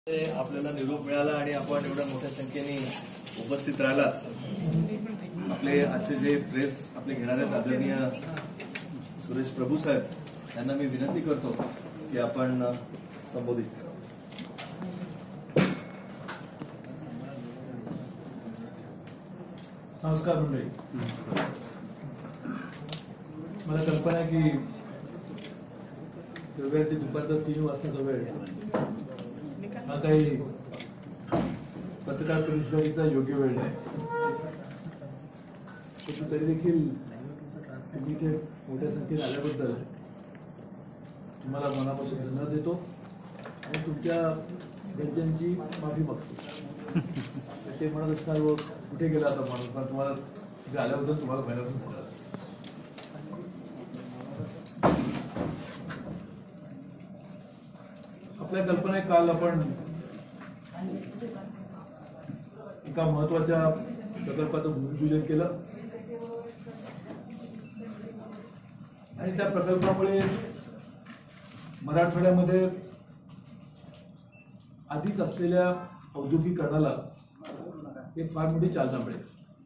आपल्याला निरोप मिळाला आणि आपण एवढ्या मोठ्या संख्येने उपस्थित राहिलात। आपले आजचे जे प्रेस आपले घेणार आहेत आदरणीय सुरेश प्रभू साहेब यांना मी विनंती करतो की आपण संबोधित करावं। नमस्कार मंडळी, मला कल्पना आहे की रविवारची दुपारचा 3 वाजताचा वेळ हा काही पत्रकार परिषदेचा योग्य वेळ नाही, परंतु तरी देखील तुम्ही इथे मोठ्या संख्येने आल्याबद्दल तुम्हाला मनापासून धन्यवाद देतो आणि तुमच्या घरच्यांची माफी मागतो। ते म्हणत असणार व कुठे गेला आता माणूस, पण तुम्हाला इथे आल्याबद्दल तुम्हाला मनापासून धन्यवाद। आपल्या कल्पना आहे, काल आपण एका महत्वाच्या प्रकल्पाचं भूमिपूजन केलं आणि त्या प्रकल्पामुळे मराठवाड्यामध्ये आधीच असलेल्या औद्योगिकरणाला एक फार मोठी चालना मिळेल।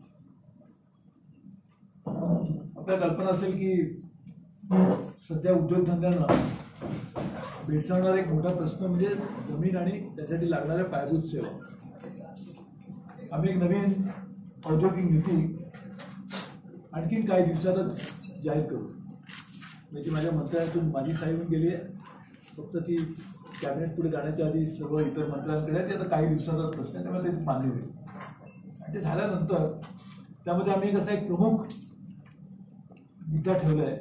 आपल्या कल्पना असेल की सध्या उद्योगधंद्यांना भेडसावणारा एक मोठा प्रश्न म्हणजे जमीन आणि त्यासाठी लागणाऱ्या पायाभूत सेवा। आम्ही एक नवीन औद्योगिक नीती आणखीन काही दिवसातच जाहीर करू, म्हणजे माझ्या मंत्रालयातून माझी साईन गेली आहे, फक्त ती कॅबिनेट पुढे जाण्याच्या आधी सर्व इतर मंत्र्यांकडे आहे, ते आता काही दिवसाचाच प्रश्न आहे, त्यामुळे ते मान्य होईल। आणि ते झाल्यानंतर त्यामध्ये आम्ही एक असा एक प्रमुख मुद्दा ठेवला आहे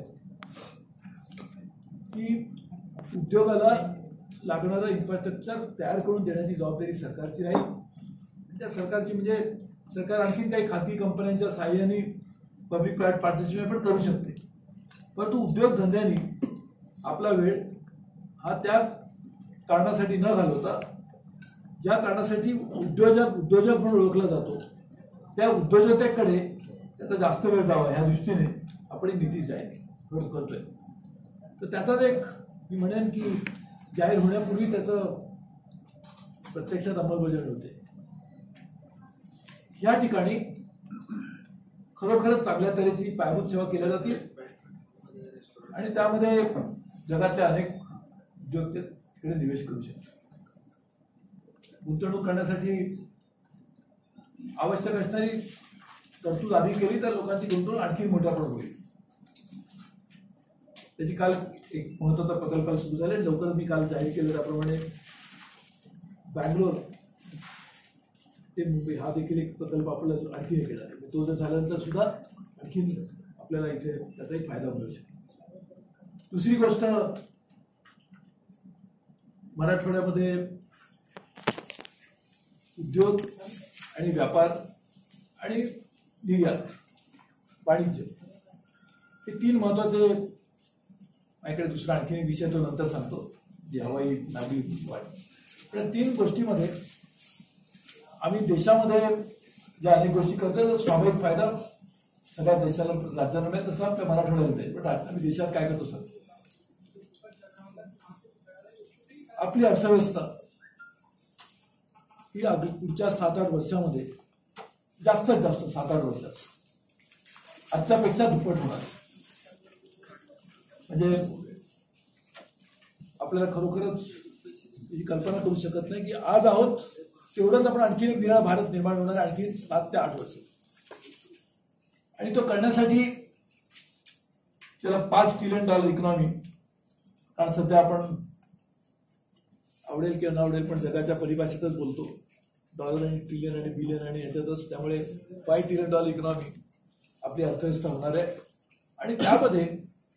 की उद्योगाला लागणारं इन्फ्रास्ट्रक्चर तयार करून देण्याची जबाबदारी सरकारची राहील। त्या सरकारची म्हणजे सरकार आणखीन काही खाजगी कंपन्यांच्या साहाय्याने पब्लिक प्रायव्हेट पार्टनरशिप पण करू शकते, परंतु उद्योगधंद्यांनी आपला वेळ हा त्या कारणासाठी न घालवता ज्या कारणासाठी उद्योजक म्हणून ओळखला जातो त्या उद्योजकतेकडे त्याचा जास्त वेळ जावा ह्या दृष्टीने आपण ही नीती जाहीर करतोय। तर त्याचाच एक मी म्हणेन की जाहीर होण्यापूर्वी त्याचं प्रत्यक्षात अंमलबजावणी होते। या ठिकाणी खरोखरच चांगल्या तऱ्हेची पायाभूत सेवा केल्या जातील आणि त्यामध्ये जगातल्या अनेक उद्योग तिकडे निवेश करू शकतात। गुंतवणूक करण्यासाठी आवश्यक असणारी तरतूद आधी केली तर लोकांची गुंतवणूक आणखी मोठ्या प्रमाणात होईल। त्याची काल एक महत्वाचा प्रकल्प सुरू झाले, लवकर मी काल जाहीर केलं त्याप्रमाणे बँगलोर ते मुंबई हा देखील एक प्रकल्प आपल्याला आणखी हे केला आहे। तो जर झाल्यानंतर सुद्धा आणखीन आपल्याला इथे त्याचा एक फायदा मिळू शकेल। दुसरी गोष्ट, मराठवाड्यामध्ये उद्योग आणि व्यापार आणि निर्यात वाणिज्य हे 3 महत्वाचे, माझ्याकडे दुसरा आणखी एक विषय तो नंतर सांगतो, जे हवाई नागरी वाढ, पण 3 गोष्टीमध्ये आम्ही देशामध्ये ज्या अनेक गोष्टी करतोय तर स्वाभाविक फायदा सगळ्या देशाला राज्यांना मिळेल, तसं आपल्या मराठवाड्याला मिळेल। पण आम्ही देशात काय करतो सर, आपली अर्थव्यवस्था ही पुढच्या 7-8 वर्षामध्ये जास्तीत जास्त 7-8 वर्षात आजच्यापेक्षा दुप्पट होणार। म्हणजे आपल्याला खरोखरच ही कल्पना करू शकत नाही की आज आहोत तेवढंच आपण आणखी एक निळा भारत निर्माण होणार आणखी 7 ते 8 वर्ष, आणि तो करण्यासाठी त्याला $5 ट्रिलियन इकॉनॉमी, कारण सध्या आपण आवडेल किंवा न आवडेल पण जगाच्या परिभाषेतच बोलतो, डॉलर आणि ट्रिलियन आणि बिलियन आणि ह्याच्यातच, त्यामुळे $5 ट्रिलियन इकॉनॉमी आपली अर्थव्यवस्था होणार आहे। आणि त्यामध्ये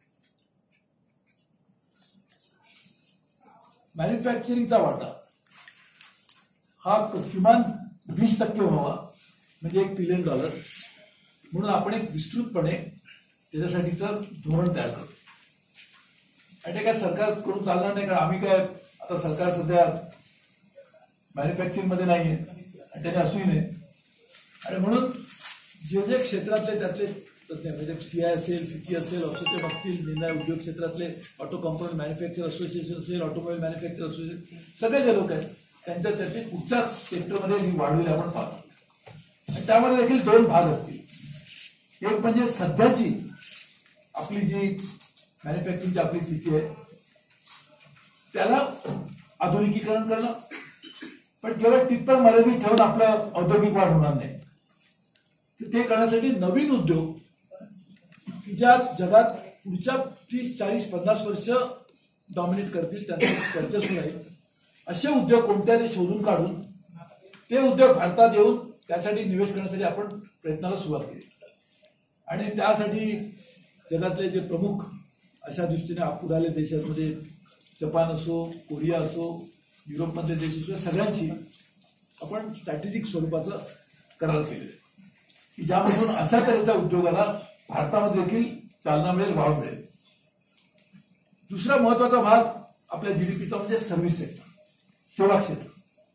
मॅन्युफॅक्चरिंगचा वाटा हा किमान 20% व्हावा, म्हणजे $1 ट्रिलियन, म्हणून आपण एक विस्तृतपणे त्याच्यासाठीचं धोरण तयार करतो। आणि ते काय सरकारकडून चालणार नाही, कारण आम्ही काय आता सरकार सध्या मॅन्युफॅक्चरिंग मध्ये नाहीये आणि त्याने असूही नाही, आणि म्हणून जे जे क्षेत्रातले त्यातले तज्ञ म्हणजे सीआय असेल, फिकी असेल, औषधे असतील, निर्णय उद्योग क्षेत्रातले ऑटो कंपोनंट मॅन्युफॅक्चर असोसिएशन असेल, ऑटोमोबाईल मॅन्युफॅक्चर असोसिएशन, सगळे जे लोक आहेत त्यांच्या कुठच्या सेक्टरमध्ये ही वाढलेली आपण पाहतो. आणि त्यामध्ये देखील दोन भाग असतील. एक म्हणजे सध्याची आपली जी मॅन्युफॅक्चरिंगची आपली स्थिती आहे त्याला आधुनिकीकरण करणं, पण केवळ तिथपर मर्यादित ठेवून आपलं औद्योगिक वाढ होणार नाही. तर ते करण्यासाठी नवीन उद्योग की ज्या जगात पुढच्या 30, 40, 50 वर्ष डॉमिनेट करतील, त्यांचं वर्चस्व राहील, असे उद्योग कोणत्या ते शोधून काढून ते उद्योग भारतात येऊन त्यासाठी निवेश करण्यासाठी आपण प्रयत्नाला सुरुवात केली. आणि त्यासाठी जगातले जे प्रमुख अशा दृष्टीने पुढारले देशांमध्ये जपान असो, कोरिया असो, युरोपमधले देश असो, सगळ्यांशी आपण स्ट्रॅटेजिक स्वरूपाचं करार केले की ज्यामधून अशा तऱ्हेच्या उद्योगाला भारतामध्ये देखील चालना मिळेल, वाढ मिळेल. दुसरा महत्वाचा भाग आपल्या जीडीपीचा म्हणजे सर्व्हिस सेक्टर, सेवा क्षेत्र.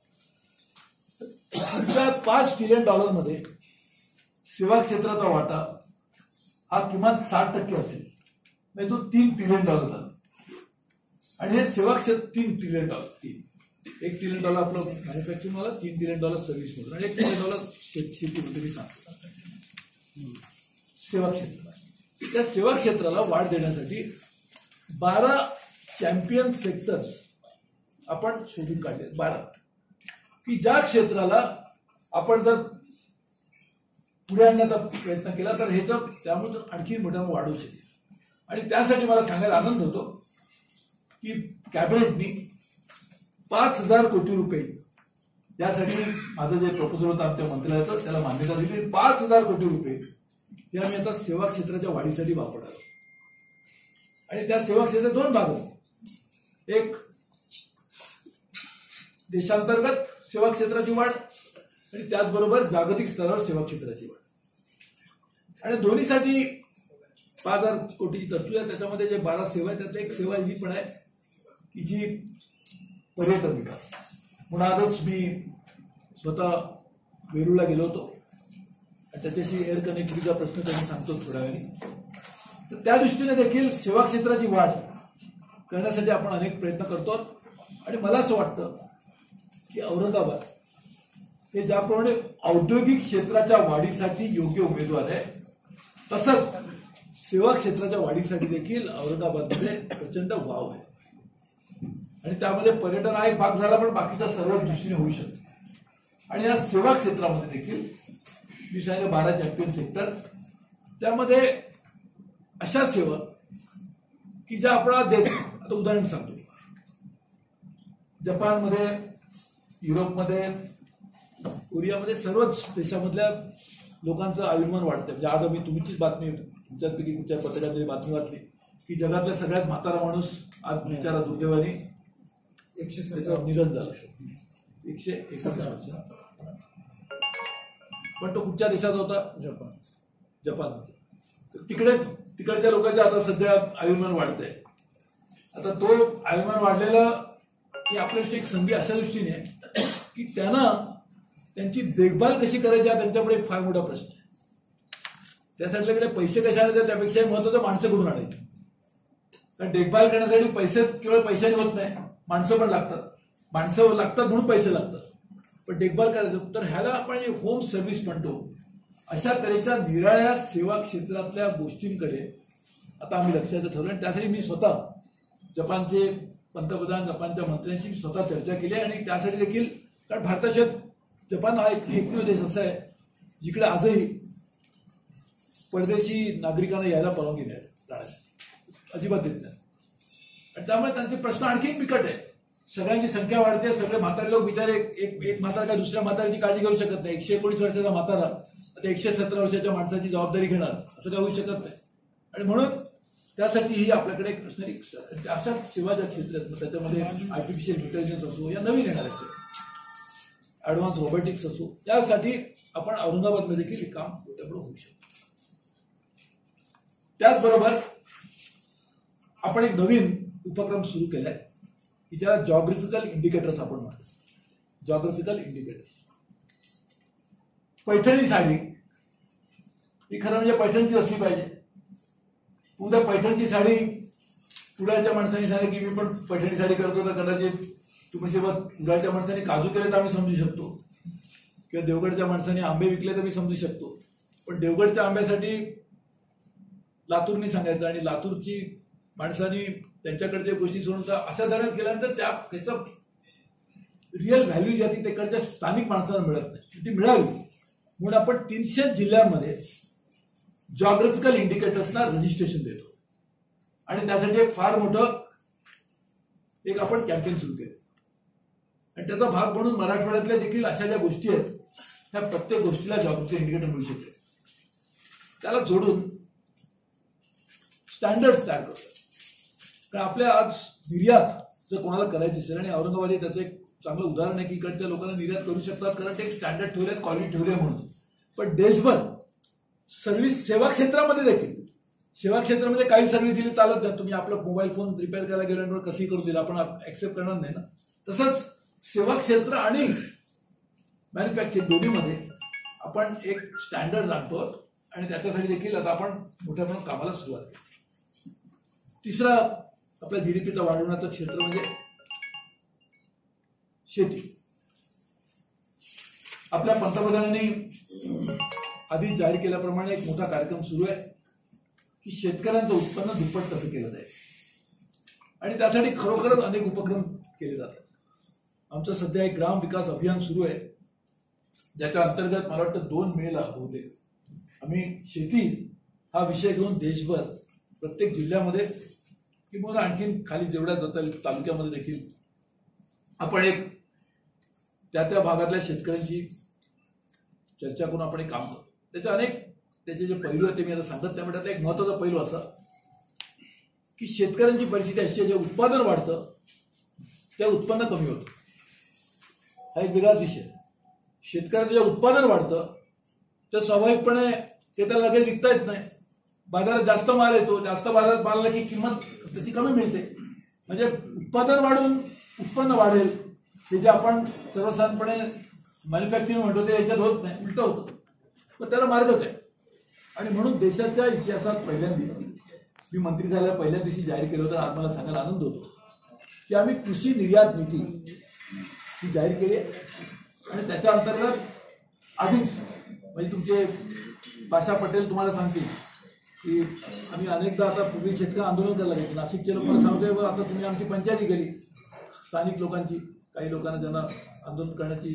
पुढच्या $5 ट्रिलियन मध्ये सेवा क्षेत्राचा वाटा हा किमान 60% असेल, म्हणजे तो $3 ट्रिलियन झाला. आणि हे सेवा क्षेत्र $3 ट्रिलियन, $1 ट्रिलियन आपलं मॅन्युफॅक्चरिंग वाला, $3 ट्रिलियन सर्व्हिस मधून आणि $1 ट्रिलियन शेतीमध्ये मी सांगतो. सेवा क्षेत्र, त्या सेवा क्षेत्राला वाढ देण्यासाठी 12 चॅम्पियन सेक्टर्स आपण शोधून काढले. 12 की ज्या क्षेत्राला आपण जर पुढे आणण्याचा प्रयत्न केला तर हे तर त्यामुळे आणखी मोठ्या वाढू शकेल. आणि त्यासाठी मला सांगायला आनंद होतो की कॅबिनेटनी 5,000 कोटी रुपये यासाठी माझं जे प्रपोजल होतं आमच्या मंत्रालयाचं त्याला मान्यता दिली. 5,000 कोटी रुपये हे आम्ही आता सेवा क्षेत्राच्या वाढीसाठी वापरणार आहोत. आणि त्या सेवा क्षेत्राचे दोन भाग असतात. एक देशांतर्गत सेवा क्षेत्राची वाढ आणि त्याचबरोबर जागतिक स्तरावर सेवा क्षेत्राची वाढ. आणि दोन्हीसाठी 5,000 कोटीची तरतूद आहे. त्याच्यामध्ये जे 12 सेवा आहेत त्यातली एक सेवा ही पण आहे की जी पर्यटन विकास. म्हणून आजच मी स्वतः वेरूळला गेलो होतो आणि त्याच्याशी एअर कनेक्टिव्हिटीचा प्रश्न त्यांनी सांगतो थोड्या वेळी. तर त्या दृष्टीने देखील सेवा क्षेत्राची वाढ करण्यासाठी आपण अनेक प्रयत्न करतो. आणि मला असं वाटतं की औरंगाबाद हे ज्याप्रमाणे औद्योगिक क्षेत्राच्या वाढीसाठी योग्य उमेदवार आहे, तसंच सेवा क्षेत्राच्या वाढीसाठी देखील औरंगाबादमध्ये प्रचंड वाव आहे. आणि त्यामध्ये पर्यटन हा एक भाग झाला, पण बाकीच्या सर्व दृष्टीने होऊ शकतो. आणि या सेवा क्षेत्रामध्ये देखील मी सांगितलं 12 चॅम्पियन सेक्टर, त्यामध्ये अशा सेवा की ज्या आपल्याला देत. आता उदाहरण सांगतो, जपानमध्ये, युरोपमध्ये, कोरियामध्ये सर्वच देशामधल्या लोकांचं आयुर्मान वाढतंय. म्हणजे आज आम्ही तुमचीच बातमी, तुमच्यापैकी तुमच्या पत्रकारांनी बातमी वाचली की जगातल्या सगळ्यात म्हातारा माणूस आज बिचारा दुर्दैवाने 117 निधन झालं. 161 वर्ष. पण तो कुठच्या देशात होता? जपानमध्ये. तिकडच्या लोकांच्या आता सध्या आयुर्मान वाढतंय. आता तो आयुर्मान वाढलेला ही आपल्यासाठी एक संधी अशा दृष्टीने आहे की त्यांना त्यांची देखभाल कशी करायची हा त्यांच्यापुढे एक फार मोठा प्रश्न आहे. त्यासाठी पैसे कशा आणायचे त्यापेक्षा महत्वाचं माणसं कुठून आणायची. कारण देखभाल करण्यासाठी पैसे केवळ पैशाने होत नाही, माणसं पण लागतात. माणसं लागतात म्हणून पैसे लागतात, पण देखभाल करायचं तर ह्याला आपण जे होम सर्व्हिस म्हणतो, अशा तऱ्हेच्या निराळ्या सेवा क्षेत्रातल्या गोष्टींकडे आता आम्ही लक्षाचं ठरवलं. आणि त्यासाठी मी स्वतः जपानचे पंतप्रधान, जपानच्या मंत्र्यांशी स्वतः चर्चा केली. आणि त्यासाठी देखील, कारण भारताच्या जपान हा एकमेव देश असा आहे जिकडे आजही परदेशी नागरिकांना यायला परवानगी नाही राहण्याची, अजिबात देत नाही. आणि त्यामुळे त्यांचे प्रश्न आणखी बिकट आहे. सगळ्यांची संख्या वाढते, सगळे म्हातारे लोक बिचारे, एक म्हातारा काय दुसऱ्या म्हाताऱ्याची काळजी करू शकत नाही. 119 वर्षाचा म्हातारा आता 117 वर्षाच्या माणसाची जबाबदारी घेणार असं काय होऊ शकत नाही. आणि म्हणून त्यासाठी ही आपल्याकडे एक असणारी अशा सेवाच्या क्षेत्रात, त्याच्यामध्ये आर्टिफिशियल इंटेलिजन्स असो या नवीन येणाऱ्या सेवा, ऍडव्हान्स रोबोटिक्स असो, यासाठी आपण औरंगाबादमध्ये देखील काम मोठ्याप्रमाणात होऊ शकतो. त्याचबरोबर आपण एक नवीन उपक्रम सुरू केलाय की ज्याला जॉग्राफिकल इंडिकेटर्स आपण म्हणतो. Geographical indicators. पैठणी साडी ही खरं म्हणजे पैठणची असली पाहिजे. उद्या पैठणची साडी पुण्याच्या माणसांनी सांगितलं की मी पण पैठणी साडी करतो तर कदाचित तुम्ही कुडाळच्या माणसाने काजू केले तर आम्ही समजू शकतो, किंवा देवगडच्या माणसाने आंबे विकले तर मी समजू शकतो. पण देवगडच्या आंब्यासाठी लातूरनी सांगायचं आणि लातूरची माणसांनी त्यांच्याकडच्या गोष्टी सोडून अशा धरण केल्यानंतर त्याचा रिअल व्हॅल्यू जी आहे ती तिकडच्या स्थानिक माणसांना मिळत नाही, ती मिळावी म्हणून आपण 300 जिल्ह्यांमध्ये जॉग्राफिकल इंडिकेटर्सना रजिस्ट्रेशन देतो. आणि त्यासाठी एक फार मोठं आपण कॅम्पेन सुरू केलं. आणि त्याचा भाग म्हणून मराठवाड्यातल्या देखील अशा ज्या गोष्टी आहेत त्या प्रत्येक गोष्टीला जॉग्राफिकल इंडिकेटर मिळू शकते. त्याला जोडून स्टँडर्ड्स तयार करतो. कारण आपल्या आज निर्यात जर कोणाला करायची असेल, आणि औरंगाबाद हे त्याचं एक चांगलं उदाहरण आहे की इकडच्या लोकांना निर्यात करू शकतात कारण ते स्टँडर्ड ठेवले, क्वालिटी ठेवले म्हणून. पण देशभर सर्व्हिस सेवा क्षेत्रामध्ये देखील, सेवा क्षेत्रामध्ये काही सर्व्हिस दिली चालत नाही. तुम्ही आपला मोबाईल फोन रिपेअर करायला गेल्यानंतर कसंही करू दिला आपण ऍक्सेप्ट करणार नाही ना. तसंच सेवा क्षेत्र आणि मॅन्युफॅक्चरिंग दोन्हीमध्ये आपण एक स्टँडर्ड आणतो आणि त्याच्यासाठी देखील आता आपण मोठ्या प्रमाणात कामाला सुरुवात केली. तिसरा आपल्या जीडीपीचा वाढवण्याचं क्षेत्र म्हणजे शेती. आपल्या पंतप्रधानांनी आधी जाहीर केल्याप्रमाणे एक मोठा कार्यक्रम सुरू आहे की शेतकऱ्यांचं उत्पन्न दुप्पट कसं केलं जाईल, आणि त्यासाठी खरोखरच अनेक उपक्रम केले जातात. आमचं सध्या एक ग्राम विकास अभियान सुरू आहे, ज्याच्या अंतर्गत मला वाटतं 2 मेला होते आम्ही शेती हा विषय घेऊन देशभर प्रत्येक जिल्ह्यामध्ये किंवा आणखीन खाली जेवढ्या जाता तालुक्यामध्ये देखील आपण एक त्या भागातल्या शेतकऱ्यांची चर्चा करून आपण एक काम करतो. त्याचे जे पैलू आहेत ते मी आता सांगत त्यामुळे त्याचा एक महत्वाचा पैलू असा की शेतकऱ्यांची परिस्थिती अशी आहे, जे उत्पादन वाढतं त्या उत्पन्न कमी होतं. हा एक वेगळाच विषय. शेतकऱ्याचं जे उत्पादन वाढतं तर स्वाभाविकपणे ते त्याला लगेच विकता येत नाही. बाजारात जास्त माल येतो, जास्त बाजारात माल आला की किंमत त्याची कमी मिळते. म्हणजे उत्पादन वाढून उत्पन्न वाढेल हे जे आपण सर्वसाधारणपणे मॅन्युफॅक्चरिंग म्हणतो ते याच्यात होत नाही, उलटं होतं. पण त्याला मार्गच आहे. आणि म्हणून देशाच्या इतिहासात पहिल्यांदा मी मंत्री झाल्यावर पहिल्या दिवशी जाहीर केलं होतं, आज मला सांगायला आनंद होतो की आम्ही कृषी निर्यात नीती ही जाहीर केली आहे. आणि त्याच्या अंतर्गत आधीच म्हणजे तुमचे पाशा पटेल तुम्हाला सांगतील की आम्ही अनेकदा आता पूर्वी शेतकरी आंदोलन करायला लागेल. नाशिकच्या लोकांना सांगतोय आता तुम्ही आमची पंचायती केली, स्थानिक लोकांची, काही लोकांना ज्यांना आंदोलन करण्याची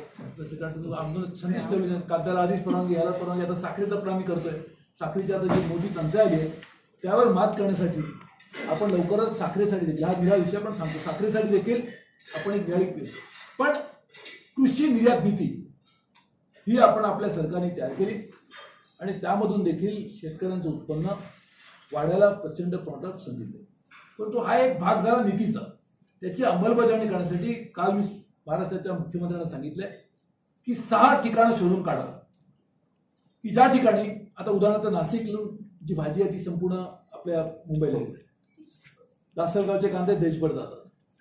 आंदोलन संधीच ठेवली. कागदाला आधीच परवानगी, याला परवानगी, आता साखरेचा पण आम्ही करतोय. साखरेची आता जी मोठी टंचाई आली आहे त्यावर मात करण्यासाठी आपण लवकरच साखरेसाठी देखील, हा निळा विषय पण सांगतो, साखरेसाठी देखील आपण एक निळी केली. पण कृषी निर्यात नीती ही आपण आपल्या सरकारने तयार केली आणि त्यामधून देखील शेतकऱ्यांचं उत्पन्न वाढायला प्रचंड प्रमाणात संधी दिली. परंतु हा एक भाग झाला नीतीचा. त्याची अंमलबजावणी करण्यासाठी काल मी महाराष्ट्राच्या मुख्यमंत्र्यांना सांगितलंय की 6 ठिकाणं शोधून काढा की ज्या ठिकाणी, आता उदाहरणार्थ नाशिक जी भाजी आहे ती संपूर्ण आपल्या मुंबईला येते, लासलगावचे कांदे देशभर जातात.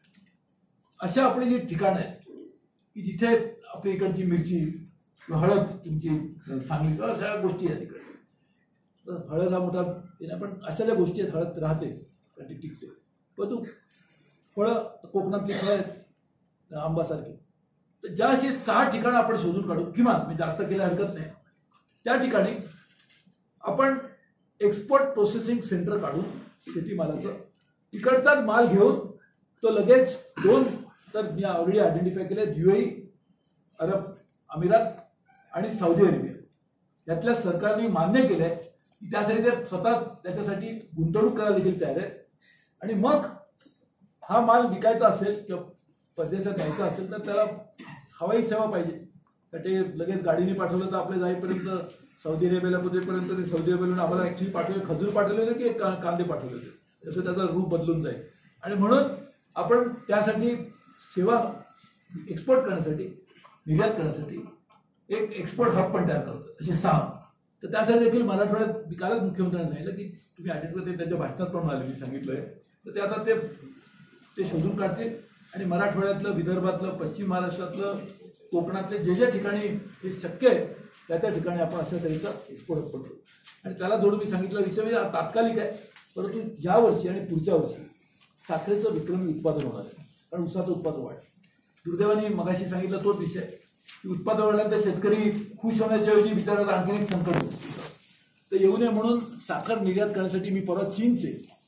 अशा आपली जी ठिकाणं आहेत की जिथे आपल्या इकडची मिरची, हळद तुमची सांगली, अशा गोष्टी आहेत तिकडे. तर हळद हा मोठा नाही, पण अशा ज्या गोष्टी आहेत, हळद राहते ती टिकते. परंतु फळं, कोकणातली फळं आहेत आंबासारखी, तर ज्या अशी 6 ठिकाणं आपण शोधून काढू, किमान मी जास्त केल्या हरकत नाही, त्या ठिकाणी आपण एक्सपोर्ट प्रोसेसिंग सेंटर काढून शेतीमालाचं तिकडचाच माल घेऊन तो लगेच 2, तर मी ऑलरेडी आयडेंटिफाय केले, UAE, अरब अमिरात आणि सौदी अरेबिया यातल्या सरकारने मान्य केलंय की त्यासाठी ते स्वतः त्याच्यासाठी गुंतवणूक करायला देखील तयार आहे. आणि मग हा माल विकायचा असेल किंवा परदेशात न्यायचा असेल तर त्याला हवाई सेवा पाहिजे. तर ते लगेच गाडीने पाठवलं तर आपले जाईपर्यंत सौदी अरेबियाला पोहोचेपर्यंत ते सौदी अरेबियाला आम्हाला ऍक्च्युली पाठवले, खजूर पाठवले होते की कांदे पाठवले होते, तसं त्याचं रूप बदलून जाईल. आणि म्हणून आपण त्यासाठी सेवा एक्सपोर्ट करण्यासाठी, निर्यात करण्यासाठी एक एक्सपोर्ट हब पण तयार करतो, असे 6. तर त्यासाठी देखील मराठवाड्यात मी कालच मुख्यमंत्र्यांनी सांगितलं की तुम्ही आयडेंटिफाय, ते त्यांच्या भाषणात पण आले, मी सांगितलंय. तर ते आता ते शोधून काढतील आणि मराठवाड्यातलं, विदर्भातलं, पश्चिम महाराष्ट्रातलं, कोकणातले जे ठिकाणी हे शक्य आहे त्या ठिकाणी आपण अशा तऱ्हेचा एक्सपोर्ट हब करतो. आणि त्याला जोडून मी सांगितलं विषय म्हणजे तात्कालिक आहे, परंतु या वर्षी आणि पुढच्या वर्षी साखरेचं विक्रमी उत्पादन होणार आहे. कारण ऊसाचं उत्पादन वाढलं. दुर्दैवाने मगाशी सांगितलं तोच विषय की उत्पादन वाढल्यानंतर शेतकरी खुश होण्याच्या ऐवजी बिचारायला आणखी एक संकट होतं. तर येऊ नये म्हणून साखर निर्यात करण्यासाठी मी परवा चीनचे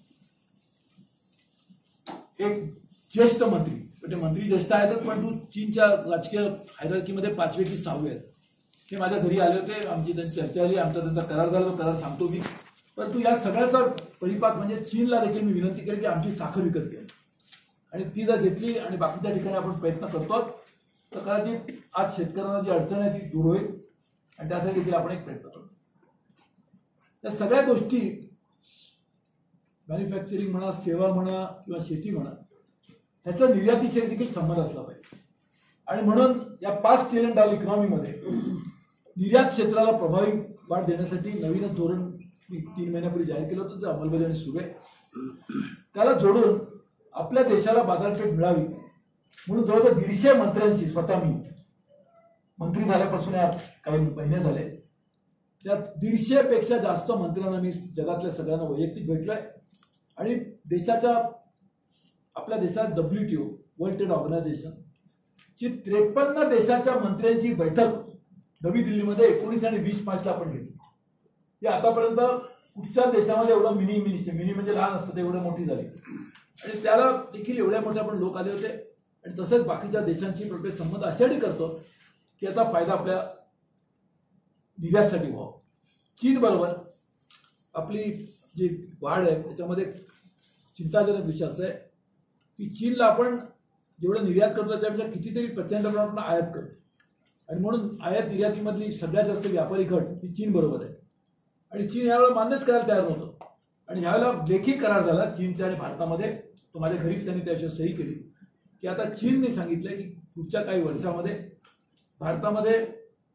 एक ज्येष्ठ मंत्री, ते मंत्री ज्येष्ठ आहेतच पण तू चीनच्या राजकीय हायरार्कीमध्ये 5वे की 6वे आहेत, हे माझ्या घरी आले होते. आमची त्यांची चर्चा झाली, आमचा त्यांचा करार झाला, तो करार सांगतो मी. परंतु या सगळ्याचा परिपाक म्हणजे चीनला देखील मी विनंती केली की आमची साखर विकत घ्या, आणि ती जर घेतली आणि बाकीच्या ठिकाणी आपण प्रयत्न करतो तर कदाचित आज शेतकऱ्यांना जी अडचण आहे ती दूर होईल, आणि त्यासाठी देखील आपण एक प्रयत्न करतो. त्या सगळ्या गोष्टी मॅन्युफॅक्चरिंग म्हणा, सेवा म्हणा किंवा शेती म्हणा, ह्याचा निर्यातीशी देखील संबंध असला पाहिजे. आणि म्हणून या $5 ट्रिलियन इकॉनॉमीमध्ये निर्यात क्षेत्राला प्रभावी वाढ देण्यासाठी नवीन धोरण मी 3 महिन्यापूर्वी जाहीर केलं होतं, जे अंमलबजावणी सुरू आहे. त्याला जोडून आपल्या देशाला बाजारपेठ मिळावी म्हणून जवळजवळ 150 मंत्र्यांशी, स्वतः मी मंत्री झाल्यापासून या काही महिने झाले, त्या 150 पेक्षा जास्त मंत्र्यांना मी जगातल्या सगळ्यांना वैयक्तिक भेटलोय. आणि आपल्या देशात WTO वर्ल्ड ट्रेड ऑर्गनायझेशन ची 53 देशाच्या मंत्र्यांची बैठक नवी दिल्लीमध्ये 19 आणि 20 मार्चला आपण घेतली. ही आतापर्यंत कुठच्या देशामध्ये एवढं मिनी म्हणजे लहान असतं एवढं मोठी झाली, आणि त्याला देखील एवढ्या मोठ्या पण लोक आले होते. आणि तसंच बाकीच्या देशांशी प्रत्येक संबंध अशासाठी करतो की याचा फायदा आपल्या निर्यातसाठी व्हावा. चीन बरोबर आपली जी वाढ आहे त्याच्यामध्ये चिंताजनक विषय असा आहे की चीनला आपण जेवढं निर्यात करतो त्यापेक्षा कितीतरी प्रचंड प्रमाणात आयात करतो, आणि म्हणून आयात निर्यातीमधली सगळ्यात जास्त व्यापारी गट ही चीन बरोबर आहे. आणि चीन यावेळेला मान्यच करायला तयार नव्हतं, आणि ह्यावेळेला लेखी करार झाला चीनच्या आणि भारतामध्ये. तो माझ्या घरीच त्यांनी त्याविषयी सही केली की आता चीनने सांगितलं की पुढच्या काही वर्षामध्ये भारतामध्ये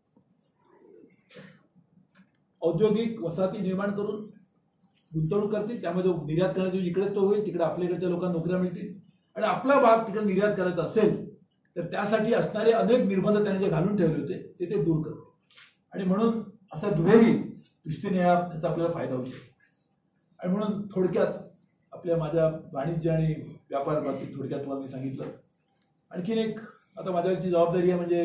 औद्योगिक वसाहती निर्माण करून गुंतवणूक करतील, त्यामध्ये निर्यात करण्याची इकडे तो होईल, तिकडे आपल्याकडच्या लोकांना नोकऱ्या मिळतील, आणि आपला भाग तिकडे निर्यात करायचा असेल तर त्यासाठी असणारे अनेक निर्बंध त्यांनी जे घालून ठेवले होते ते दूर करतील. आणि म्हणून असा दुहेरी दृष्टीने याचा आपल्याला फायदा होऊ शकतो. आणि म्हणून थोडक्यात माझ्या वाणिज्य आणि व्यापार बाबतीत थोडक्यात तुम्हाला मी सांगितलं. आणखीन एक आता माझ्यावरची जबाबदारी आहे म्हणजे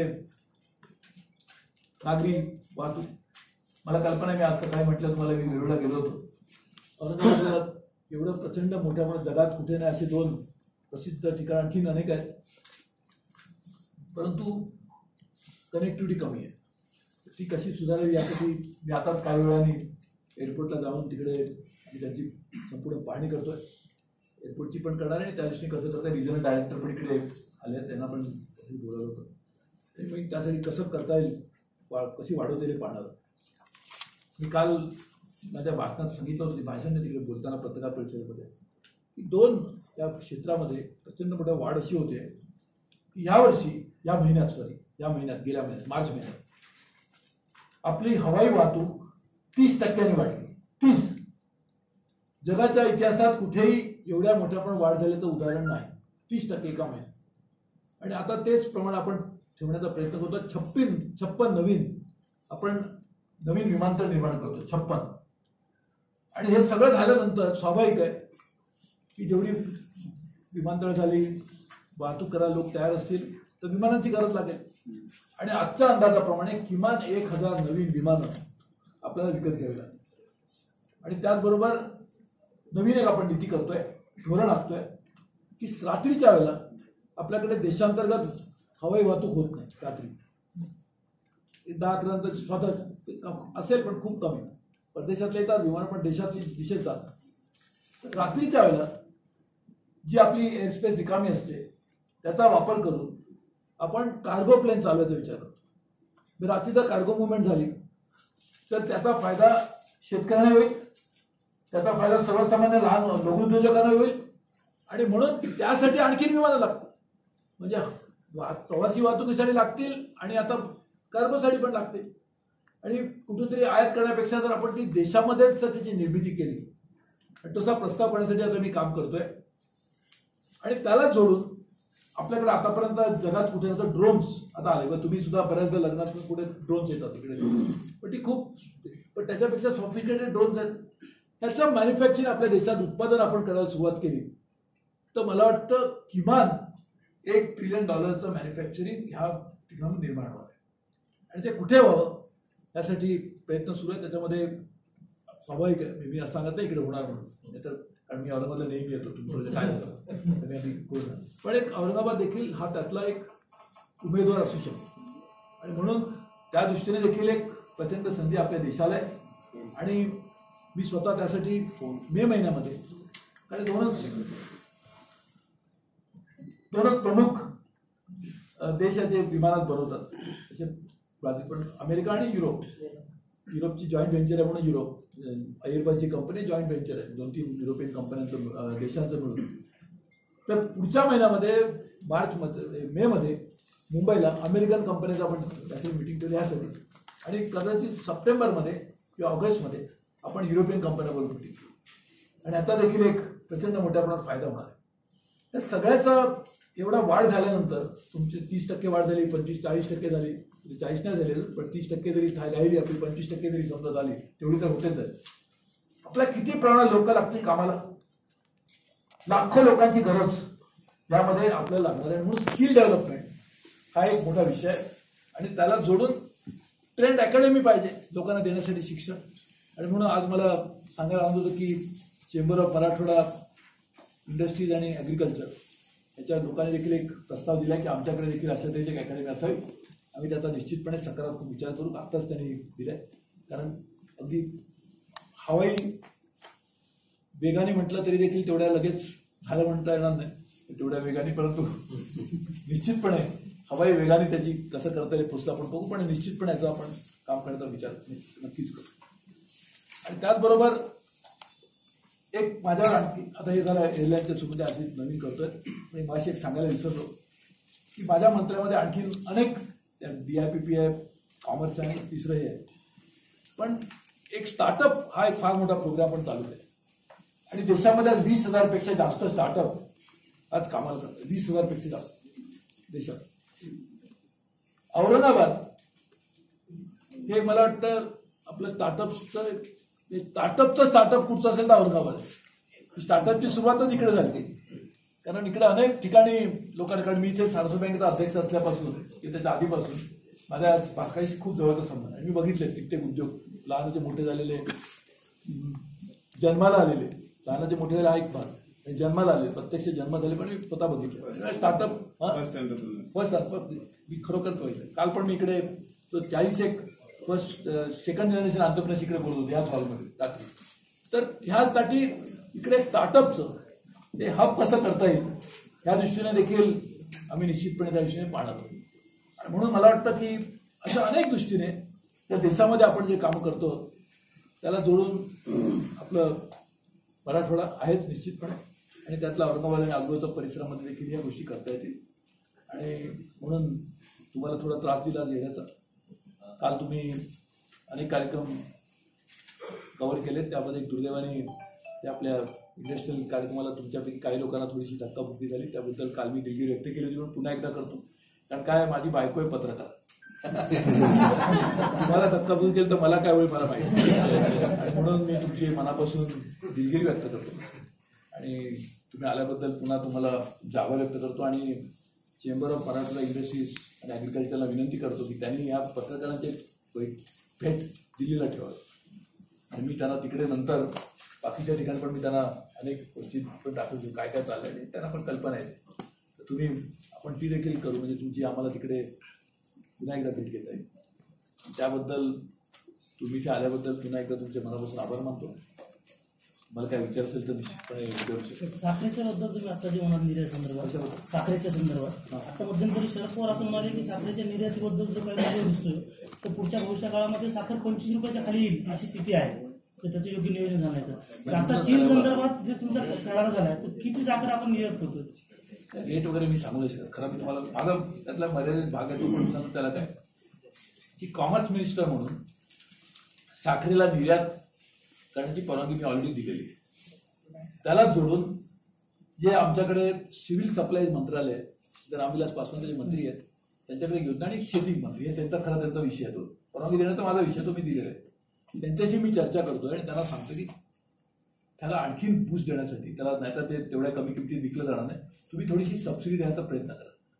नागरी वाहतूक. मला कल्पना आहे, मी आज सकाळी म्हटलं तुम्हाला, मी वेरूळला गेलो होतो. औरंगाबाद एवढं प्रचंड मोठ्या जगात कुठे नाही असे 2 प्रसिद्ध ठिकाण आणखीन अनेक आहेत, परंतु कनेक्टिव्हिटी कमी आहे. ती कशी सुधारावी यासाठी मी आताच काही वेळाने एअरपोर्टला जाऊन तिकडे त्यांची संपूर्ण पाहणी करतोय. एअरपोर्टची पण करणार आहे, आणि त्या दिवशी कसं करता रिजनल डायरेक्टर पण इकडे आले, त्यांना पण बोलावलं होतं. आणि मग त्यासाठी कसं करता येईल, कशी वाढवता येईल पाहणार. मी काल माझ्या भाषणात सांगितलं होतं, भाषण तिकडे बोलताना पत्रकार परिषदेमध्ये, की 2 या क्षेत्रामध्ये प्रचंड मोठा वाढ अशी होते की गेल्या महिन्यात मार्च महिन्यात आपली हवाई वाहतूक 30% वाढली. 30. जगाच्या इतिहासात कुठेही एवढ्या मोठ्या पण वाढ झाल्याचं उदाहरण नाही. 30% एका महिन्यात. आणि आता तेच प्रमाण आपण ठेवण्याचा प्रयत्न करतो. 56 नवीन विमानतळ निर्माण करतो. 56. आणि हे सगळं झाल्यानंतर स्वाभाविक आहे की जेवढी विमानतळ झाली, वाहतूक करायला लोक तयार असतील तर विमानांची गरज लागेल. आणि आजच्या अंदाजाप्रमाणे किमान 1000 नवीन विमानं आपल्याला विकत घ्यावी लागतील. आणि त्याचबरोबर नवीन एक आपण नीती करतोय, धोरण आखतोय की रात्रीच्या वेळेला आपल्याकडे देशांतर्गत हवाई वाहतूक होत नाही. रात्री 10-11 नंतर स्वतः असेल पण खूप कमी. परदेशातले येतात विमान, पण देशातली दिशेत जातात. रात्रीच्या वेळेला जी आपली एअरस्पेस रिकामी असते त्याचा वापर करून आपण कार्गो प्लेन चालवायचा विचार करतो. रात्रीचा कार्गो मुवमेंट झाली तर त्याचा फायदा शेतकऱ्यांना होईल, त्याचा फायदा सर्वसामान्य लहान लघुउद्योजकांना होईल. आणि म्हणून त्यासाठी आणखीन विमानं लागतात. म्हणजे प्रवासी वाहतुकीसाठी लागतील आणि आता कार्गोसाठी पण लागतील. आणि कुठून तरी आयात करण्यापेक्षा जर आपण ती देशामध्येच तर त्याची निर्मिती केली, तसा प्रस्ताव करण्यासाठी आता मी काम करतोय. आणि त्याला जोडून आपल्याकडे आतापर्यंत जगात कुठे नव्हतं ड्रोन्स आता आले. पण तुम्ही सुद्धा बऱ्याचदा लग्नात कुठे ड्रोन्स येतात तिकडे, पण ती पण त्याच्यापेक्षा सॉफिस्टिकेटेड ड्रोन्स आहेत. त्याचं मॅन्युफॅक्चरिंग आपल्या देशात उत्पादन आपण करायला सुरुवात केली तर मला वाटतं किमान $1 ट्रिलियन मॅन्युफॅक्चरिंग ह्या ठिकाणी निर्माण व्हावं आणि ते कुठे व्हावं यासाठी प्रयत्न सुरू आहे. त्याच्यामध्ये स्वाभाविक आहे, मी असं सांगत नाही इकडे होणार म्हणून, तर कारण मी औरंगाबादला नेहमी येतो, तुमचं काय होतं पण एक औरंगाबाद देखील हा त्यातला एक उमेदवार असू शकतो आणि म्हणून त्या दृष्टीने देखील एक प्रचंड संधी आपल्या देशाला आहे. आणि मी स्वतः त्यासाठी मे महिन्यामध्ये आणि दोनच प्रमुख देश आहेत जे विमानात बनवतात, तसे पण अमेरिका आणि युरोपची जॉईंट व्हेंचर आहे म्हणून युरोप एअरबसची कंपनी जॉईंट व्हेंचर आहे 2-3 युरोपियन कंपन्यांचं देशांचं मिळून. तर पुढच्या महिन्यामध्ये मे मध्ये मुंबईला अमेरिकन कंपनीचं आपण त्यासाठी मिटिंग केली यासाठी आणि कदाचित सप्टेंबरमध्ये किंवा ऑगस्टमध्ये आपण युरोपियन कंपन्याबरोबर मिटिंग केली आणि याचा देखील एक प्रचंड मोठ्या प्रमाणात फायदा होणार आहे. या सगळ्याचा एवढा वाढ झाल्यानंतर तुमची 30% वाढ झाली, 25-40% झाली, 40 नाही झाले पण 30% जरी राहिली आपली, 25% जरी समजा झाली तेवढी तर होतेच आहे. आपल्या किती प्रमाणात लोक लागतील कामाला, लाखो लोकांची गरज यामध्ये आपल्याला लागणार आहे. म्हणून स्किल डेव्हलपमेंट हा एक मोठा विषय आहे आणि त्याला जोडून ट्रेंड अकॅडमी पाहिजे लोकांना देण्यासाठी शिक्षण. आणि म्हणून आज मला सांगायला आवडत होतं की चेंबर ऑफ मराठवाडा इंडस्ट्रीज आणि ॲग्रिकल्चर याच्या लोकांनी देखील एक प्रस्ताव दिला की आमच्याकडे देखील अशा तऱ्हेची एक अकॅडमी असावी. आम्ही त्याचा निश्चितपणे सकारात्मक विचार करू. आत्ताच त्यांनी दिलाय, कारण अगदी हवाई वेगाने म्हटलं तरी देखील तेवढ्या लगेच झालं म्हणता येणार नाही तेवढ्या वेगाने, परंतु निश्चितपणे हवाई वेगाने त्याची कसं करता येईल पुढचं आपण बघू, पण निश्चितपणे याचा आपण काम करण्याचा विचार नक्कीच करू. आणि त्याचबरोबर एक माझ्या आणखी आता हे झालं एअरलाईनच्या सुविधा अशी नवीन करतोय, पण माझी एक सांगायला विसरलो की माझ्या मंत्र्यामध्ये आणखी अनेक DIPP आहे, कॉमर्स आहे, तिसरं हे आहे, पण एक स्टार्टअप हा एक फार मोठा प्रोग्राम पण चालू आहे आणि देशामध्ये 20,000पेक्षा जास्त स्टार्टअप आज कामाला करतात, 20,000पेक्षा जास्त देशात. औरंगाबाद हे मला वाटतं आपलं स्टार्टअप कुठचं असेल तर औरंगाबाद आहे. स्टार्टअपची सुरुवातच इकडे झाली, कारण इकडे अनेक ठिकाणी लोकांकडे मी इथे सारस्वत बँकेचा अध्यक्ष असल्यापासून की त्याच्या आधीपासून माझ्या भाषाशी खूप जवळचा संबंध आहे. मी बघितले कित्येक उद्योग लहानाचे मोठे झालेले, जन्माला आलेले, लहानाचे मोठे झाले हा एक भाग, जन्माला आले, प्रत्यक्ष जन्म झाले, पण मी स्वतः बघितले स्टार्टअप फर्स्ट मी खरोखर पाहिलं. काल पण मी इकडे तो 40 सेकंड जनरेशन एंटरप्रेन्योर्स इकडे बोलत होते ह्याच हॉलमध्ये रात्री. तर ह्यासाठी इकडे स्टार्टअपचं ते हब कसं करता येईल या दृष्टीने देखील आम्ही निश्चितपणे त्या दृष्टीने पाहणार आहोत. आणि म्हणून मला वाटतं की अशा अनेक दृष्टीने त्या देशामध्ये आपण जे काम करतो त्याला जोडून आपलं मराठवाडा आहेच निश्चितपणे, आणि त्यातला औरंगाबाद आणि आजूबाजूच्या परिसरामध्ये देखील या गोष्टी करता येतील. आणि म्हणून तुम्हाला थोडा त्रास दिला येण्याचा. काल तुम्ही अनेक कार्यक्रम कव्हर केले, त्यामध्ये एक दुर्दैवाने ते आपल्या इंडस्ट्रियल कार्यक्रमाला तुमच्यापैकी काही लोकांना थोडीशी धक्काबुक्की झाली, त्याबद्दल काल मी दिलगिरी व्यक्त केली होती, पण पुन्हा एकदा करतो. कारण काय माझी बायको आहे पत्रकार, तुम्हाला धक्काबुक्की केली तर मला काय होईल मला माहिती, आणि म्हणून मी तुमची मनापासून दिलगिरी व्यक्त करतो आणि तुम्ही आल्याबद्दल पुन्हा तुम्हाला तुमचे आभार व्यक्त करतो. आणि चेंबर ऑफ मराठवाडा इंडस्ट्रीज आणि ॲग्रिकल्चरला विनंती करतो की त्यांनी या पत्रकारांचे भेट दिल्लीला ठेवावं. आणि मी त्यांना तिकडे नंतर बाकीच्या ठिकाणी पण मी त्यांना अनेक गोष्टी पण दाखवतो काय काय चाललंय आणि त्यांना पण कल्पना आहे. तर तुम्ही आपण ती देखील करू, म्हणजे तुमची आम्हाला तिकडे पुन्हा एकदा भेट घेता येईल. त्याबद्दल तुम्ही इथे आल्याबद्दल पुन्हा एकदा तुमच्या मनापासून आभार मानतो. मला काय विचार असेल तर निश्चितपणे विचारू शकतो. साखरेच्या बद्दल तुम्ही आता जे म्हणाल निर्यातीसंदर्भात, साखरेच्या संदर्भात आता मध्यंतरी शरद पवार असं म्हणाले की साखरेच्या निर्यातीबद्दल जो काही निर्णय दिसतोय तर पुढच्या भविष्य काळामध्ये साखर 25 रुपयाच्या खाली येईल अशी स्थिती आहे. तर त्याचं योग्य नियोजन झालंय तर आता चीन संदर्भात जे तुमचा करार झालाय तर किती साखर आपण निर्यात करतोय? रेट वगैरे मी सांगू नाही शकत. खरं मी तुम्हाला माझा त्यातला मर्यादित भाग आहे तो पण सांगतो. त्याला काय की कॉमर्स मिनिस्टर म्हणून साखरेला निर्यात करण्याची परवानगी मी ऑलरेडी दिलेली आहे. त्याला जोडून जे आमच्याकडे सिव्हिल सप्लाय मंत्रालय जर रामविलास पासवान जे मंत्री आहेत त्यांच्याकडे योजना आणि शेती मंत्री हे त्यांचा विषय आहे. तो परवानगी देण्याचा माझा विषय तो मी दिलेला आहे. त्यांच्याशी मी चर्चा करतोय आणि त्यांना सांगतो की त्याला आणखीन बूस्ट देण्यासाठी त्याला नाहीतर ते तेवढ्या कमी किमतीत विकलं जाणार नाही, तुम्ही थोडीशी सबसिडी देण्याचा प्रयत्न करा.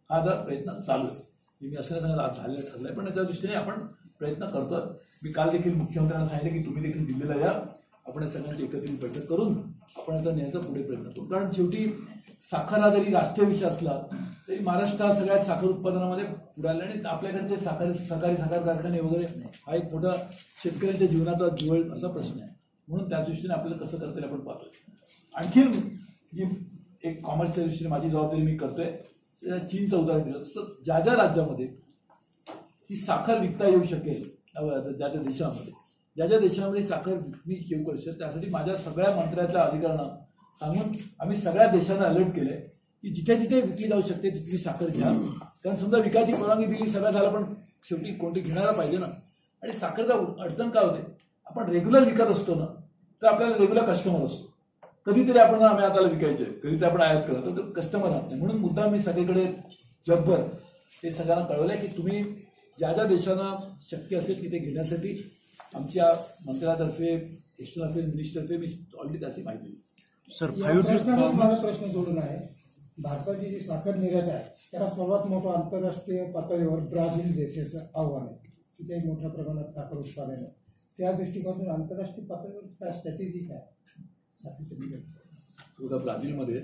हा आता प्रयत्न चालू आहे. मी असं नाही सांगत आज झालेलं ठरलंय, पण त्या दृष्टीने आपण प्रयत्न करतो. मी काल देखील मुख्यमंत्र्यांना सांगितलं की तुम्ही देखील दिल्लीला या, आपण या सगळ्यांची एकत्रित बैठक करून आपण आता नेण्याचा पुढे प्रयत्न करू. कारण शेवटी साखर हा जरी राष्ट्रीय विषय असला तरी महाराष्ट्र हा सगळ्यात साखर उत्पादनामध्ये पुढे आला आणि आपल्याकडचे सहकारी साखर कारखाने वगैरे हा एक मोठा शेतकऱ्यांच्या जीवनाचा जिव्हाळ असा प्रश्न आहे. म्हणून त्या दृष्टीने आपल्याला कसं करता येईल आपण पाहतोय. आणखीन जी एक कॉमर्सच्या दृष्टीने माझी जबाबदारी मी करतोय, चीनचं उदाहरण दिलं तसं ज्या ज्या राज्यामध्ये ही साखर विकता येऊ शकेल, ज्या त्या देशामध्ये ज्या ज्या देशामध्ये साखर विकणी येऊ करू शकेल, त्यासाठी माझ्या सगळ्या मंत्र्याच्या अधिकाऱ्यांना सांगून आम्ही सगळ्या देशांना अलर्ट केलंय की जिथे जिथे विकली जाऊ शकते तिथली साखर घ्या. कारण समजा विकायची परवानगी दिली सगळं झालं, पण शेवटी कोणती घेणारा पाहिजे ना. आणि साखरचा अडचण काय होते, आपण रेग्युलर विकत असतो ना तर आपल्याला रेग्युलर कस्टमर असतो. कधीतरी आपण आम्ही आताला विकायचे, कधीतरी आपण आयात करतो तर कस्टमर राहत नाही. म्हणून मुद्दा मी सगळीकडे जगभर ते सगळ्यांना कळवलंय की तुम्ही ज्या ज्या देशांना शक्य असेल तिथे घेण्यासाठी आमच्या मंत्र्यातर्फे एक्सटर्नल अफेअर्स मिनिस्टरतर्फे मी ऑलरेडी त्याची माहिती दिली. सर माझा प्रश्न जोडून आहे, भारताची जी साखर निर्यात आहे त्याला सर्वात मोठं आंतरराष्ट्रीय पातळीवर ब्राझील देशाचं आव्हान आहे. तिथे मोठ्या प्रमाणात साखर उत्पादन आहे. त्या दृष्टिकोनातून आंतरराष्ट्रीय पातळीवर काय स्ट्रॅटेजी काय साखरेच्या निर्यात? बघा, ब्राझीलमध्ये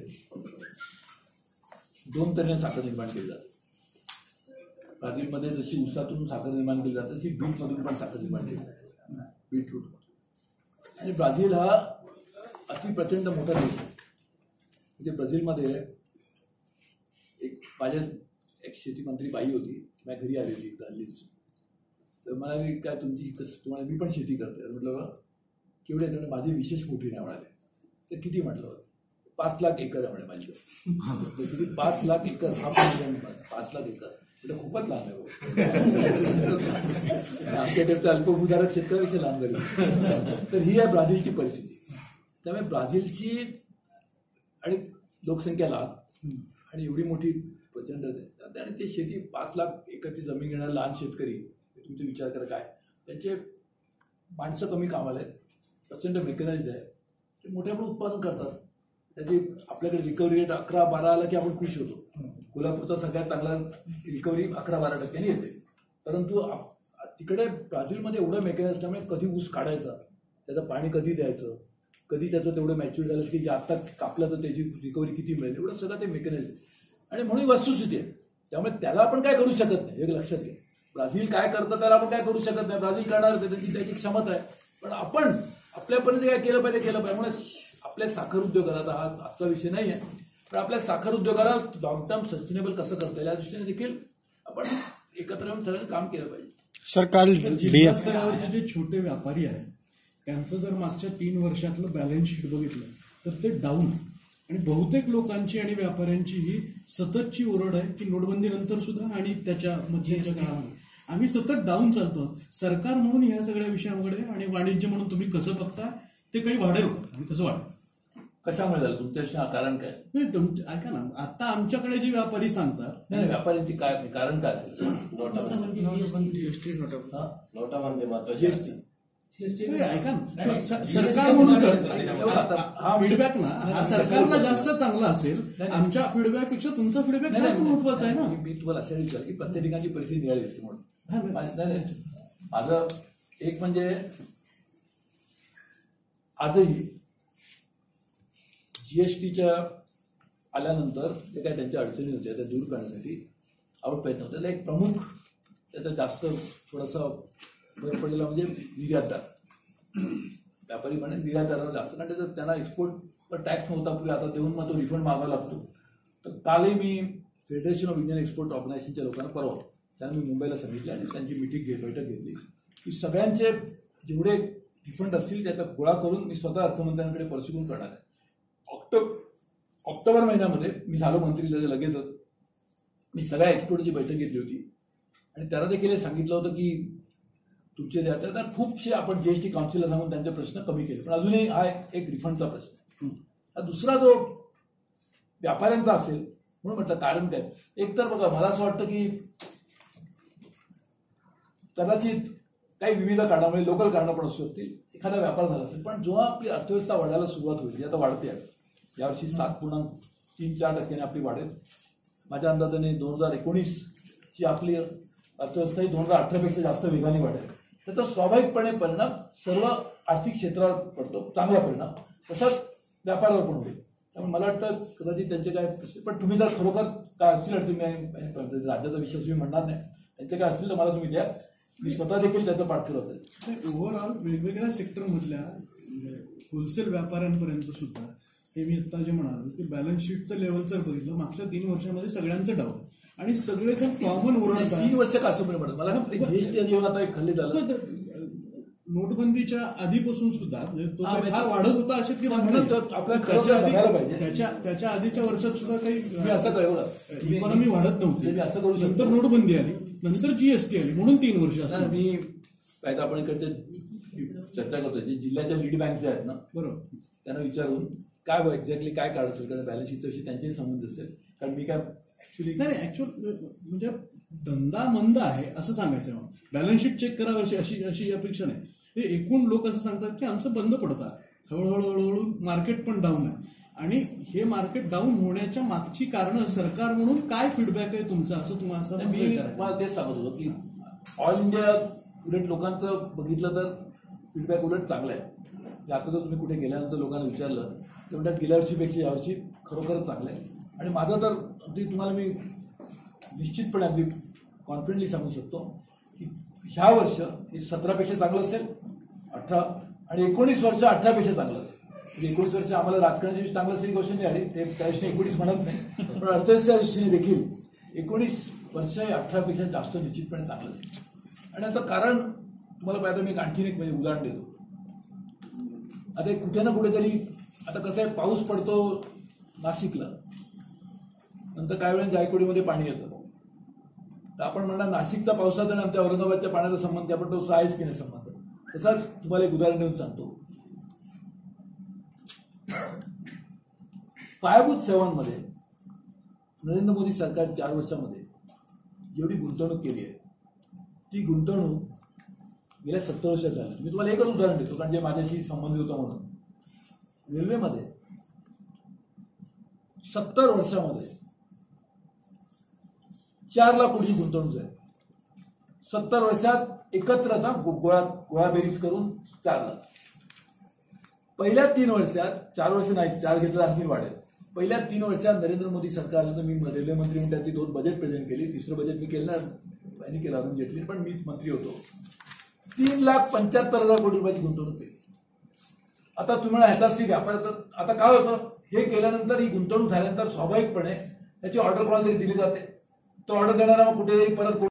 2 तऱ्हेने साखर निर्माण केली जाते. ब्राझीलमध्ये जशी ऊसातून साखर निर्माण केली जाते तशी बीटमधून पण साखर निर्माण केली जाते, बीटरूट. आणि ब्राझील हा अति प्रचंड मोठा देश आहे. म्हणजे ब्राझीलमध्ये माझ्या एक शेती मंत्री बाई होती, माझ्या घरी आलेली हल्लीच. तर मला काय तुम्हाला मी पण शेती करते. म्हटलं केवढे येतं, माझी विशेष मोठी नाही म्हणाले. तर किती म्हटलं, 5 लाख एकर आहे म्हणे माझी. किती 5 लाख एकर, हा 5 लाख एकर म्हणजे खूपच लहान आहे. आमच्या इकडचं अल्पभूधारक शेतकऱ्यापेक्षा लहान झाली. तर ही आहे ब्राझीलची परिस्थिती. त्यामुळे ब्राझीलची आणि लोकसंख्या लहान आणि एवढी मोठी प्रचंड आणि ते शेती 5 लाख एकरची जमीन घेणारे लहान शेतकरी, तुमचे विचार करा काय, त्यांचे माणसं कमी कामाला आहेत, प्रचंड मेकनाइज्ड आहे, ते मोठ्या पण उत्पादन करतात. त्याची आपल्याकडे रिकव्हरी रेट 11-12 आला की आपण खुश होतो. कोल्हापूरचा सगळ्यात चांगला रिकव्हरी 11-12% येते. परंतु तिकडे ब्राझीलमध्ये एवढं मेकनाइज्ड असल्यामुळे कधी ऊस काढायचा, त्याचं पाणी कधी द्यायचं, कधी त्याचं तेवढं मॅच्युअर झालं की जे आत्ता कापलं तर त्याची रिकव्हरी किती मिळेल, एवढं सगळं ते मेकनाइज्ड. आणि म्हणून वस्तुस्थिती आहे. त्यामुळे त्याला आपण काय करू शकत नाही, हे लक्षात घ्या. ब्राझील काय करतं त्याला आपण काय करू शकत नाही. ब्राझील करणार त्याची क्षमता आहे, पण आपण आपल्यापर्यंत काय केलं पाहिजे. म्हणून आपल्या साखर उद्योगाला, हा आजचा विषय नाही आहे, पण आपल्या साखर उद्योगाला लॉंग टर्म सस्टेनेबल कसं करता येईल या दृष्टीने देखील आपण एकत्र येऊन सगळ्यांनी काम केलं पाहिजे. सरकार जिल्हा स्तरावरचे जे छोटे व्यापारी आहेत त्यांचं जर मागच्या 3 वर्षातलं बॅलन्स शीट बघितलं तर ते डाऊन. आणि बहुतेक लोकांची आणि व्यापाऱ्यांची ही सततची ओरड आहे की नोटबंदीनंतर सुद्धा आणि त्याच्या मध्यंच्या काळामध्ये आम्ही सतत डाऊन चालतो. सरकार म्हणून या सगळ्या विषयांकडे आणि वाणिज्य म्हणून तुम्ही कसं बघता, ते काही वाढेल आणि कसं वाढेल, कशामुळे झालं तुमच्या कारण काय? नाही ऐका ना, आता आमच्याकडे जे व्यापारी सांगतात, नाही व्यापाऱ्यांची काय कारण काय असेल? जीएसटी ऐका ना, सरकार म्हणून हा फीडबॅक ना हा सरकारला जास्त चांगला असेल. आमच्या फीडबॅकपेक्षा तुमचा फीडबॅक जास्त महत्वाचा आहे ना. मी तुम्हाला असं विचार की प्रत्येक ठिकाणची परिस्थिती निघाली असते म्हणून माझं एक म्हणजे आजही जीएसटीच्या आल्यानंतर ते काय त्यांच्या अडचणी होत्या त्या दूर करण्यासाठी आपण प्रयत्न होतो. त्याला एक प्रमुख त्याचा जास्त थोडासा भर पडलेला म्हणजे निर्यातदार. व्यापारी म्हणे निर्यातदारांना जास्त, कारण त्याचा त्यांना एक्सपोर्टवर टॅक्स नव्हता पूर्वी, आता देऊन मग तो रिफंड मागावा लागतो. तर कालही मी फेडरेशन ऑफ इंडियन एक्सपोर्ट ऑर्गनायझेशनच्या लोकांना परवा त्यांना मी मुंबईला सांगितलं आणि त्यांची बैठक घेतली की सगळ्यांचे जेवढे रिफंड असतील त्याचा गोळा करून मी स्वतः अर्थमंत्र्यांकडे परस्यून करणार आहे. ऑक्टोबर महिन्यामध्ये मी झालो मंत्री, लगेचच मी सगळ्या एक्सपोर्टची बैठक घेतली होती आणि त्याला देखील सांगितलं होतं की तुमचे द्या. तर खूपसे आपण जीएसटी काउन्सिलला सांगून त्यांचे प्रश्न कमी केले, पण अजूनही हा एक रिफंडचा प्रश्न आहे. दुसरा जो व्यापाऱ्यांचा असेल म्हणून म्हटलं कारण काय, एक तर बघा मला असं वाटतं की कदाचित काही विविध कारणामुळे लोकल कारणं पण असू शकतील, एखादा व्यापार झाला असेल, पण जेव्हा आपली अर्थव्यवस्था वाढायला सुरुवात होईल, जी आता वाढते आहे, यावर्षी 7.34% आपली वाढेल, माझ्या अंदाजाने 2019ची आपली अर्थव्यवस्था ही 2018पेक्षा जास्त वेगाने वाढेल. त्याचा स्वाभाविकपणे परिणाम सर्व आर्थिक क्षेत्रावर पडतो, चांगला परिणाम. तसाच व्यापारावर पण होईल. त्यामुळे मला वाटतं कदाचित त्यांचे काय, पण तुम्ही जर खरोखर काय असतील तुम्ही राज्याचा विश्वास मी म्हणणार नाही, त्यांचे काय असतील तर मला तुम्ही द्या, मी स्वतः देखील त्याचा पाठपुरावा करेन. ओव्हरऑल वेगवेगळ्या सेक्टरमधल्या होलसेल व्यापाऱ्यांपर्यंत सुद्धा हे मी आता जे म्हणालो की बॅलन्स शीटचं लेवल जर बघितलं मागच्या 3 वर्षामध्ये सगळ्यांचं डाऊन आणि सगळेजण कॉमन ओरडत 3 वर्ष कसं म्हणत मला जीएसटी अधिनियम आता एक खाली झालं. नोटबंदीच्या आधीपासून सुद्धा तो फार वाढत होता असे की त्याच्या आधीच्या वर्षात सुद्धा काही असं कळवलं इकॉनॉमी वाढत नव्हती. असं करू शकतो. नंतर नोटबंदी आली, नंतर जीएसटी आली, म्हणून 3 वर्ष असं. मी काय तर आपण इकडचे चर्चा करतो जे जिल्ह्याच्या लीड बँक आहेत ना, बरोबर, त्यांना विचारून काय एक्झॅक्टली काय काढ असेल, कारण बॅलन्स शीटशी त्यांचेही संबंध असेल. कारण मी काय ऍक्च्युली म्हणजे धंदा मंद आहे असं सांगायचं. बॅलन्स शीट चेक करावं अशी अपेक्षा नाही. हे एकूण लोक असं सांगतात की आमचं बंद पडतात, हळूहळू मार्केट पण डाऊन आहे. आणि हे मार्केट डाऊन होण्याच्या मागची कारणं सरकार म्हणून काय फीडबॅक आहे तुमचा, असं तुम्हाला मला तेच सांगत होतो की ऑल इंडिया उलट लोकांचं बघितलं तर फीडबॅक उलट चांगला आहे. आता जर तुम्ही कुठे गेल्यानंतर लोकांना विचारलं तर म्हणतात गेल्या वर्षीपेक्षा यावर्षी खरोखरच चांगलं आहे. आणि माझं तर अगदी तुम्हाला मी निश्चितपणे अगदी कॉन्फिडंटली सांगू शकतो की ह्या वर्ष हे 17पेक्षा चांगलं असेल, 18 आणि 19 वर्ष 18पेक्षा चांगलं असेल. म्हणजे 19 वर्ष आम्हाला राजकारणाची चांगलं असेल ही गोष्ट नाही आली, ते त्या दिवशी 19 म्हणत नाही, पण अर्थव्यवस्थेच्या दृष्टीने देखील 19 वर्ष हे 18पेक्षा जास्त निश्चितपणे चांगलं असेल. आणि याचं कारण तुम्हाला पाहिजे मी आणखीन एक म्हणजे उदाहरण देतो. आता कुठे ना कुठेतरी आता कसं आहे, पाऊस पडतो नाशिकला, नंतर काही वेळेला जायकवाडीमध्ये पाणी येतं, तर आपण म्हणणार नाशिकचा पावसाचा आणि आमच्या औरंगाबादच्या पाण्याचा संबंध आपण तो आहेच की नाही संबंध. तसाच तुम्हाला एक उदाहरण देऊन सांगतो. पायाभूत सेवांमध्ये नरेंद्र मोदी सरकार 4 वर्षामध्ये जेवढी गुंतवणूक केली आहे ती गुंतवणूक गेल्या 70 वर्षात झाली. मी तुम्हाला एकच उदाहरण देतो कारण जे माझ्याशी संबंधित होतं म्हणून. रेल्वेमध्ये 70 वर्षामध्ये 4 लाख कोटी गुंतवणूक झाली. 70 वर्षात एकत्र आता गोळाबेरीज करून 4 लाख. पहिल्या 3 वर्षात, 4 वर्ष नाही 4 घेतलं आणखी वाढेल. पहिल्या 3 वर्षात नरेंद्र मोदी सरकारनं, मी रेल्वे मंत्री म्हणून त्याची 2 बजेट प्रेझेंट केली, 3रं बजेट मी केलं यांनी केलं अरुण जेटली, पण मीच मंत्री होतो. 3,75,000 कोटी रुपयाची गुंतवणूक केली. आता तुम्हाला ह्याचाच व्यापार, आता काय होतं, हे केल्यानंतर ही गुंतवणूक झाल्यानंतर स्वाभाविकपणे त्याची ऑर्डर कोणाला तरी दिली जाते. तो ऑर्डर देणारा मग कुठेतरी परत